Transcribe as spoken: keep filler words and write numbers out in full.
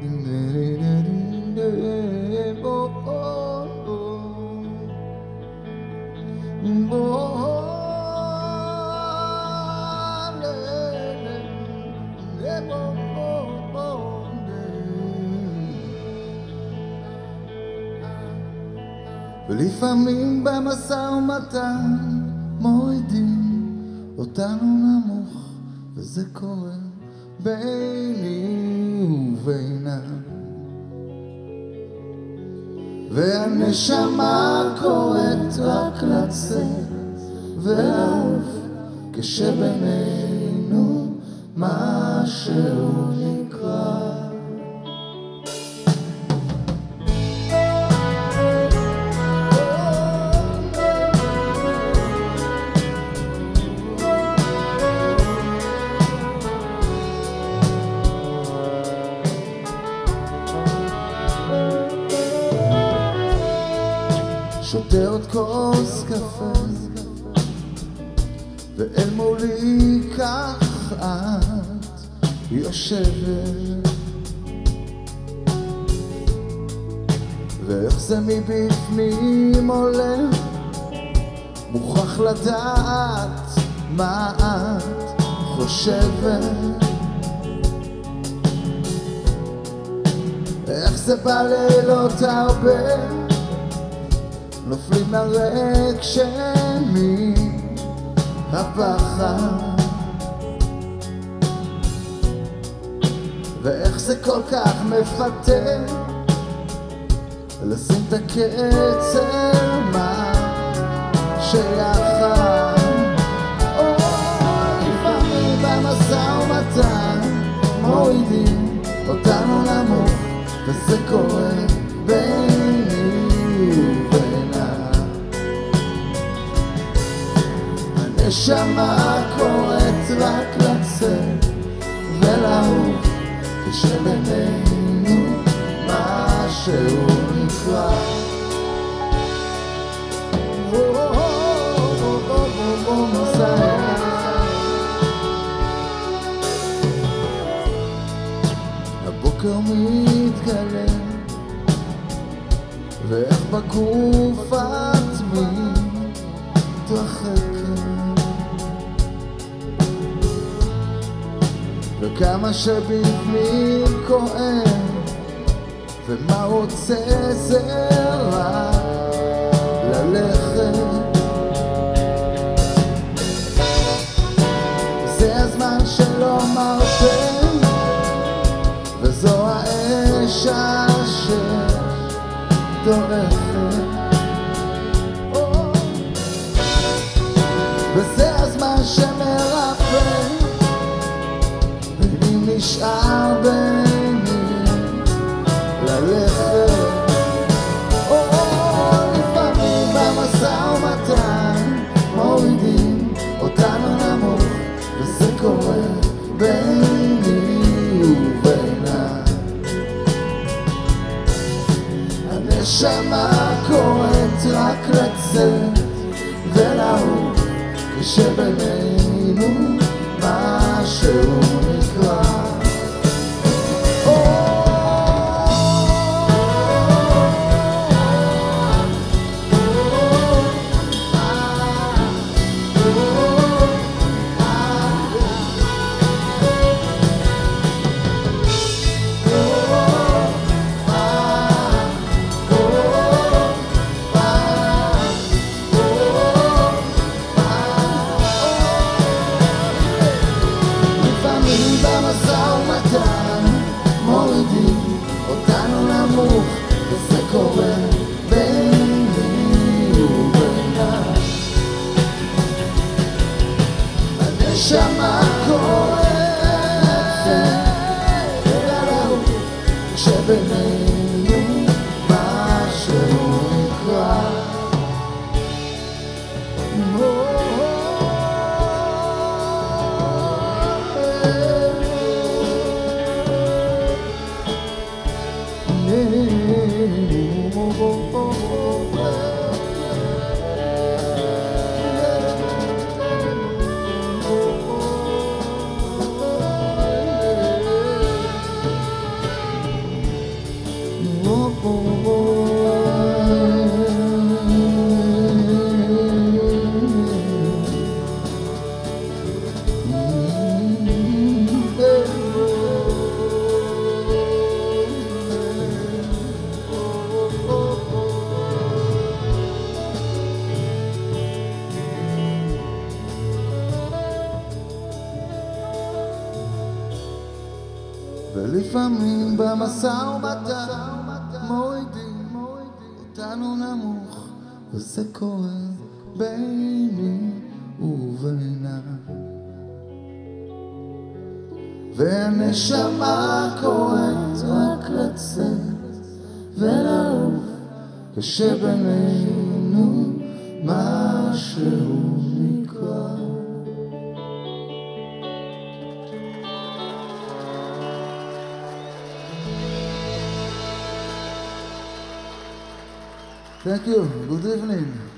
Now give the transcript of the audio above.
ולפעמים במשא ומתן מורידים אותנו נמוך, וזה קורה ביני ובינם, והנשמה קוראת רק לצאת ולעוף כשבינינו משהו נקרא. שותה עוד כוס קפה ואל מולי כך את יושבת, ואיך זה מבפנים עולה, מוכרח לדעת מה את חושבת, איך זה בלילות הרבה נופלים לרגשמי הפחד, ואיך זה כל כך מפתה לשים את הקצר מה שיחד. או לפעמים במשא ומתן מורידים אותנו נמוך, וזה קורה ביני ובינם, הנשמה קוראת רק לצאת ולעוף כשבינינו משהו נקרא. הבוקר מתגלה ואיך בגוף את מתרחקת, וכמה שבפנים כואב, ומה רוצה זה רק ללכת. זה הזמן שלא מרפה, וזו האש אשר דורכת, וזה הזמן שמרפא, ואם נשאר ביני ללכת. או לפעמים במשא ומתן מורידים אותנו נמוך, וזה קורה ביני ובינם, הנשמה קוראת רק לצאת ולעוף כשבינינו משהו נקרא. מורידים אותנו נמוך, וזה קורה ביני ובינם, הנשמה קוראת ולעוף כשבינינו משהו נקרא. לפעמים במשא ומתן מורידים אותנו נמוך, וזה קורה ביני ובינה, והנשמה קוראת רק לצאת ולעוף, כשבינינו משהו נקרא. Thank you. Good evening.